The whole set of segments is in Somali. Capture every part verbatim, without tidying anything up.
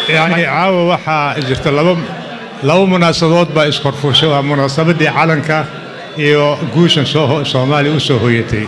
يعني عاوة وحا جرت لو لو مناسبات با اسكرفوشة مناسبة دي علنكا iyo guushan soo Soomaali u soo hoyatay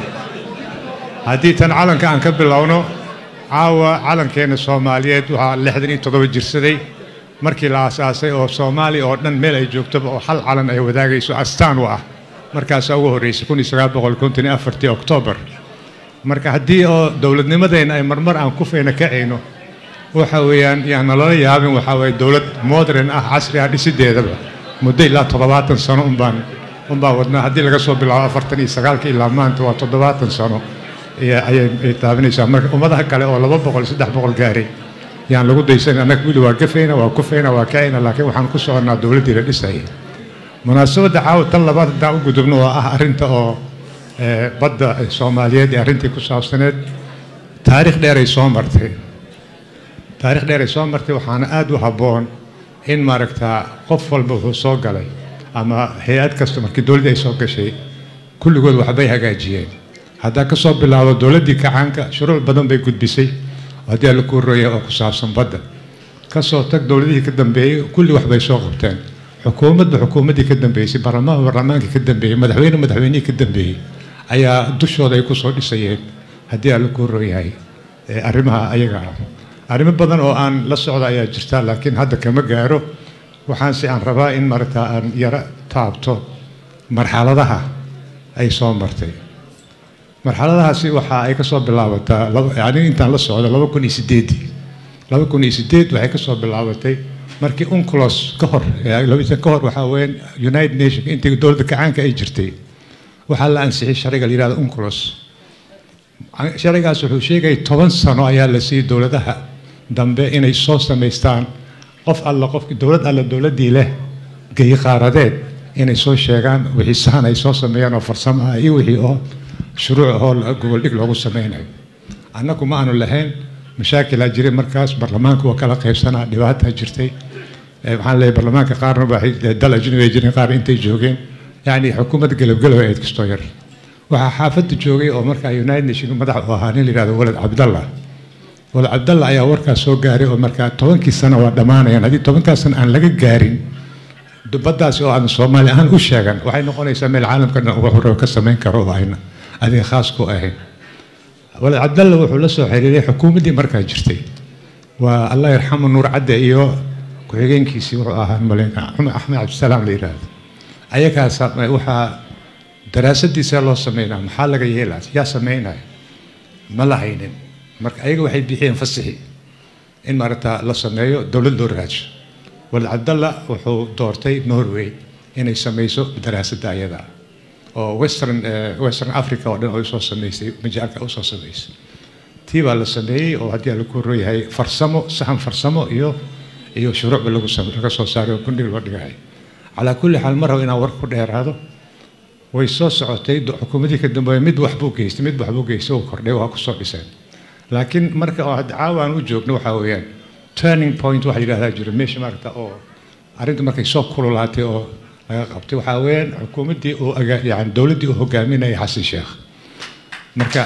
hadii tan calanka aan ka bilowno caawa calankeena Soomaaliyeed waxa lixdan iyo toddoba jirsaday markii la aasaasay oo Soomaali oo dhan meel ay joogto oo hal calan ay wadaagayso astaan u ah markaas ugu horeysay kun iyo sagaal boqol konton iyo afar October marka hadii oo dawladnimadeena ay marmar aan ku feena kacayno waxa weeyaan yaana la yaabin waxa weey dawlad modern ah casri ah dhisideedaba muddo ilaa toddobaatan sano un baan umbaa wadnaa haddii laga soo bilaabo afartan iyo sagaalka ilaa maanta waa toddobaatan sano ayay taabanaysaa marka ummadaha kale oo laba boqol saddex boqol gaaray yaan lagu daysan annaga wili waa gafayna waa kufayna waa kacayna laakiin waxaan ku soconaa dowladdii la dhisayay munaasabadda caawa tan labaad haddaan u gudubno oo ah arrinta oo badda Soomaaliyeed ee arrintii ku saabsaneed taariikh dheer ay soo martay taariikh dheer ay soo martay waxaana aad u habboon in maaragtaa qof walba wuxuu soo galay ama hay'ad kasta markii dawladda ay soo gashay kulligood waxbay hagaajiyeen hadda ka soo bilaabo dawladdii kacaanka shuruuc badan bay gudbisay hadii la ku rooyay oo ku saabsan badda ka soo tag dawladihii ka dambeeyay kulli waxbay soo qabteen xukuumadda xukuumaddii ka dambeysay baarlamaanka baarlamaankii ka dambeeyay madaxweyne madaxweynihii ka dambeeyay ayaa dushooda ay ku soo dhisayeen hadii la ku rooyay arrimaha ayaga arrimo badan oo aan la socdo ayaa jirta laakiin hadda kama gaaro waxaan si aan rabaa in marta aan yara taabto marxaladaha ay soo martay marxaladahaasi waxa ay ka soo bilaabataa yani intaan la socdo laba kun iyo sideed laba kun iyo sideed waxay ka soo bilaabatay markii UNCLOS ka hor labada ka hor waxa weyn United Nations intii dawladda kacaanka ay jirtay waxa la ansixiyay sharciga la yiraahdo UNCLOS sharcigaas wuxuu sheegay toban sano ayaa la siiyay dawladaha dambe inay soo sameystaan qof alla qof dawlad alla dawladii leh gay qaaradeed inay soo sheegaan wixii sahan ay soo sameeyaan oo farsamo ah iyo wixii oo shuruuc oo gobol dhig loogu sameeyay annagu ma aanu lahayn mashaakil jiray markaas baarlamaanku waa kala qaybsanaa dhibaato jirtay waxaan leeyahay baarlamaanka qaarna waxay dalajin way jireen qaar intay joogeen yani xukuumad galab galab ay kasto yar waxa xaafadda joogay oo markaa United Nations madax u ahaa nin la yiraahdo Walad Cabdallah Walad Cabdallah ayaa warkaas soo gaaray oo markaa tobankii sano waa dhamaanayaan hadii tobankaas sano aan laga gaarin dubadaas oo aan Soomaali ahaan u sheegan waxay noqonaysaa meel caalamka dhan uga horreeyo ka sameyn karo ayna adiga khaas ku ahayn Walad Cabdallah wuxuu la soo xiriiray xukuumaddii markaa jirtay waa Allah yarxamu Nuur Cadde iyo ku xigeenkiisii wuxuu ahaa Maleena Axmed Cabdisalaam la yiraahdo ayagaas waxa daraasadiisa loo sameeyay maxaa laga yeelaa yaa sameynay ma lahaynin marka ayaga waxay bixiyeen fasaxi in marata la sameeyo dawlad loo raajo Walad Cabdallah wuxuu doortay Norway inay sameyso daraasadda ayada oo western western Africa oo dhan oo soo sameysay majaalka oo soo sameysay tii baa la sameeyay oo hadii la ku rooyahay farsamo sahan farsamo iyo iyo shuruuc lagu sameeyo laga soo saaray kundhig loo dhigay ala kulli hal mar inaan war ku dheeraado way soo socotay xukuumadii ka dambeeyay mid wax buu geystay mid wax buu geystay oo kordhay waa ku soo dhisay laakiin marka oo caawaan u joogno waxa weeyaan turning point waxa yiraahdaa jiro meesha marka oo arrinta markay soo kululaatay oo laga qabtay waxa weeyaan xukuumadii oo yani dawladdii oo hogaaminayay Xasan Sheekh marka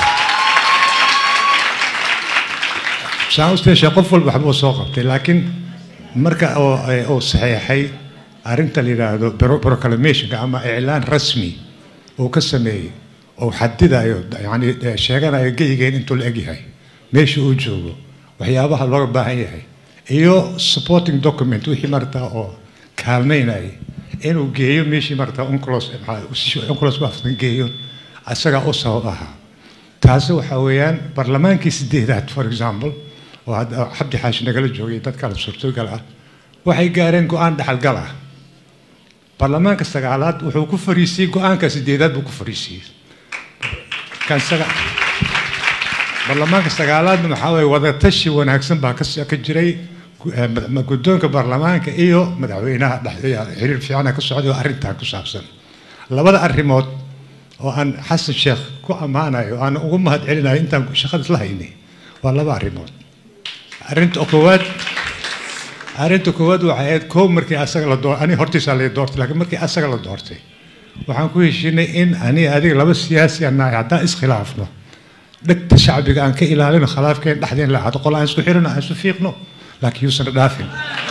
saawste sheekh qof walba waxbuu soo qabtay laakiin marka oo oo saxiixay arrinta la yiraahdo proclamation ama iclaan rasmi oo ka sameeyay oo xadidayo yani sheeganayo geeyeen intuu la egyahay meesha uu joogo waxyaabaha loo baahan yahay iyo supporting document wixii marta oo kaalmeynay inuu geeyo meeshii marta UNCLOS UNCLOS waafsan geeyo asaga oo sabab ah taasi waxa weeyaan baarlamaankii sideedaad for example oo Cabdi Xaashi nagala joogay dadka la suurtogal ah waxay gaareen go'aan dhaxal gal ah baarlamaanka sagaalaad wuxuu ku fariisay go'aanka sideedaad buu ku fariisay kan saga baarlamaanka sagaalaad waxa way wada tashi wanaagsan baa ka jiray guddoonka baarlamaanka iyo madaxweynaha dhexdeeda xiriir fiican ka socday arrintan ku saabsan labada arrimood oo aan Xasan Sheekh ku amaanayo aan ugu mahad celinayo intaan shaqada isla haynay waa laba arrimood arrinta koowaad arrinta koowaad waxay ahayd koob markii asaga la doortay ani hortiisa la doortay laakiin markii asaga la doortay waxaan ku heshiinay in ani adiga laba siyaasi aan haddaan iskhilaafno dhagta shacbiga aan ka ilaalino khilaafkeen dhexdeen la hado qol aan isku xirino aan isku fiiqno laakiin yuusan dhaafin.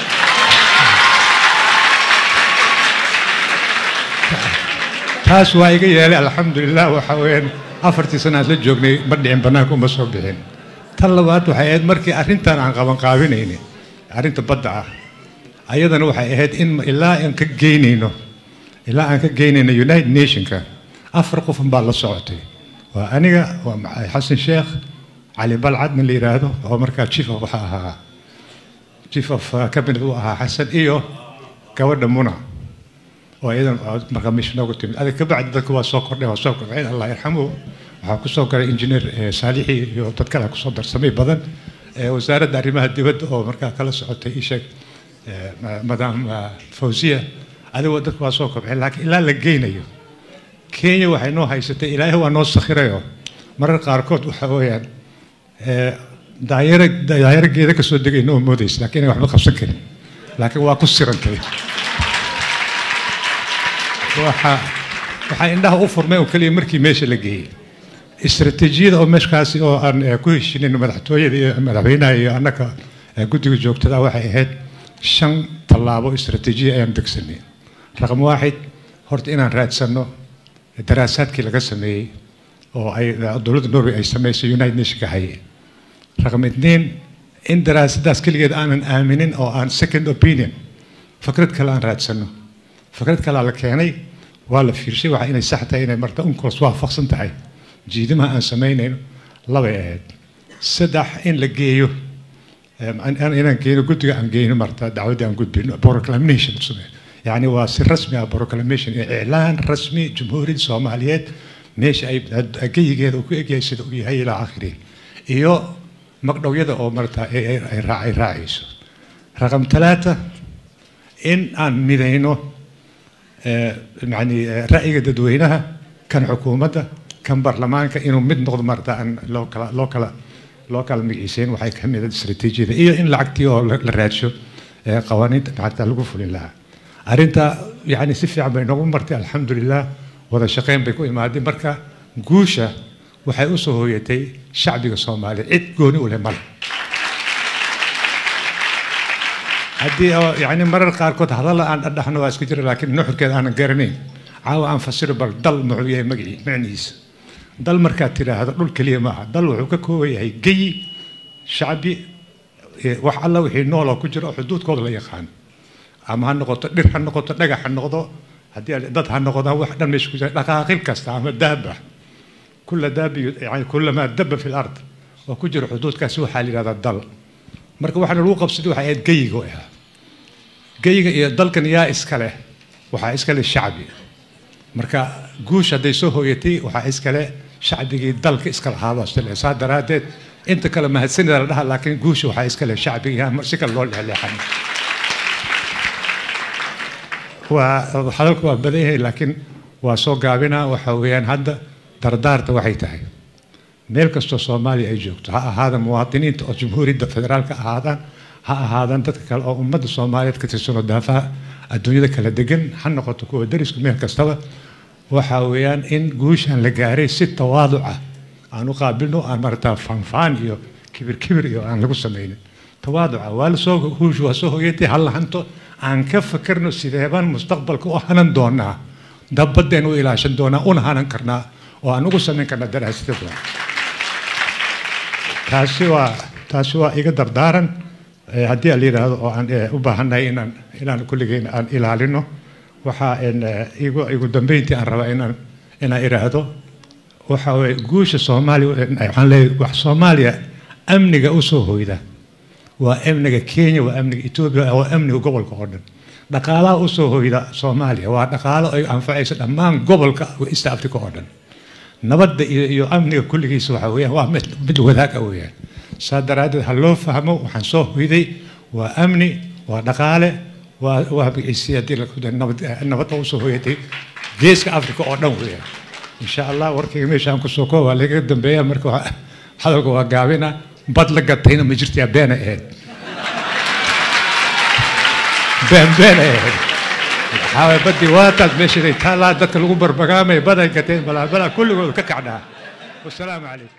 taas waa iga yeelay alxamdulilah waxa weeyaan afartii sanaad la joognay ma dhicin bannaanka uma soo bixin. tan labaad waxay ahayd markii arrintan aan qaban qaabinayni arrinta badda ah ayadana waxay ahayd in ilaa aan ka geynayno ilaa aan ka geynayno United Nationka afar qof baa la socotay waa aniga waa xasan sheekh cali balcad min la yiraahdo oo markaa chief of waxa ahaa chief of cabinet uu ahaa xasan iyo gabadha muna oo iyadan markaa mission ugu timid adag ka bacdi dadku waa soo kordhay waa soo kordhay Allah yarxamu waxaa ku soo galay engineer Saalixi iyo dad kale ku soo darsamay badan wasaaradda arrimaha dibadda oo markaa kala socotay ishaq madam Fawziya adiga dadku waa soo kordhay laakiin ilaa la geynayo Kenya waxay noo haysatay ilaahay waa noo sakhirayo marar qaarkood waxa weeyaan daayira daayirageeda ka soo degay noo moodays laakiin waxba qabsan karin laakiin waa ku sirantay waxa waxa indhaha u furmay oo kaliya markii meesha la geeyay istiraatiijiyada oo meeshkaasi oo aan ku heshiinin madaxtooyada iyo madaxweynaha iyo annaka guddiga joogtada waxay ahayd shan tallaabo istiraatiijiya ayaan degsanay raqam waaxid horta inaan raadsano daraasaadkii laga sameeyey oo ay dowladda Norway ay sameysay United Nations ka hayay raqam اثنين in daraasadaas kaligeed aanan aaminin oo aan second opinion fikrad kale aan raadsano fikrad kale la keenay waa la fiirshay waxa inay sax tahay inay marta unkoos waafaqsan tahay jiidimaha aan sameynayno laba ahayd saddex in la geeyo aan inaan geeyo guddiga aan geeyno marta dacwadda aan gudbino proclamation يعني واسي رسمي proclamation إعلان رسمي جمهورية الصوماليات ماشي أي أجي جهة وكي سيد وكي هاي إلى آخره إيو مقدو يدا أو مرتا أي راعي راعيس رقم ثلاثة إن أن مدينه يعني رأي جدوينها كان حكومته كان برلمان كإنه مد نقد مرتا أن لوكال لوكال لوكال مجلسين وحي كم يدا استراتيجية إيو إن لعكتيو للرادشو قوانين حتى لقوا لله أرنتا يعني سفي عم بينهم مرتي الحمد لله وهذا شقين بيكون إمادي مركا جوشة وحيوسه هويتي شعبي الصومالي عد جوني ولا مر هدي يعني مرة قاركوت هذا لا أن أدحنا واسكتير لكن نحن كذا أنا قرنين عاو أنفسر بالضل معوية مجري معنيس ضل مركا ترى هذا كل كلمة ضل وحكك هو هي جي شعبي وح الله وحي نولا كجرا حدود كود لا يخان أما هالنقطة دير هالنقطة نجح هالنقطة هدي ضد هالنقطة واحدة مش كذا دقائق كسر عم دابة كل دابة يعني كل ما دب في الأرض وكجر حدود كسوح حالي هذا الضل مركب واحد الوقف بصدق حياة جي جوها جي الضل كان يا إسكاله وح إسكاله الشعبي مركب جوش هذا يسوه يتي وح إسكاله شعبي الضل كإسكال هذا استله صار درادت أنت كلام هالسنة لها لكن جوش وح إسكاله الشعبي يا مرسك الله اللي حنا وحلقة بديه لكن وسوق جابنا وحويان هذا دردارت وحيتها ملك الصومالي أيجوت هذا مواطنين جمهورية الفدرال كهذا هذا أنت تكلم أمة الصومالية كتسون دافع الدنيا كلا دجن حنقطة كو درس ملك استوى وحويان إن جوشان لجاري ست تواضعة أنا قابلنا أنا مرتا فنفان يو كبير كبير يو أنا لقول سمين تواضعة والسوق هو جو سوق يتي هلا هنتو aan ka fikirno sideebaan mustaqbalka u hanan doonaa dabadeen u ilaashan doonaa una hanan karnaa oo aan ugu samayn karnaa daraasada taasi waa taasi waa iga dardaaran haddii la yiraahdo oo aan u baahanahay inaan inaan kulligeen aan ilaalino waxa in igu igu dambeyntii aan rabaa inaan inaan iraahdo waxa way guusha Soomaaliya waxaan leeyahay wax Soomaaliya amniga u soo hooyda وأمنك كينيا وأمنك إثيوبيا وأمنك قبل كordon دقالة أسوه إلى صوماليا ودقالة أنفعيس الأمان قبل كإستأفتي كordon نبدأ يؤمنك كل شيء سوحوية وبدو ذاك أويا صدرات هلو فهموا وحنسوه وذي وأمني ودقالة وبإسيا دي لك نبدأ نبدأ أسوه يدي جيس كأفتي كordon ويا إن شاء الله وركي ميشان كسوكو ولكن دمبيا مركو حلقوا وقابينا بدل قطعنا مجرتي بين إيد بين بين إيد حاول بدي واتد مشري تلا دك الغبر بقامي بدل قطعين بلا بلا كله كقعدها والسلام عليكم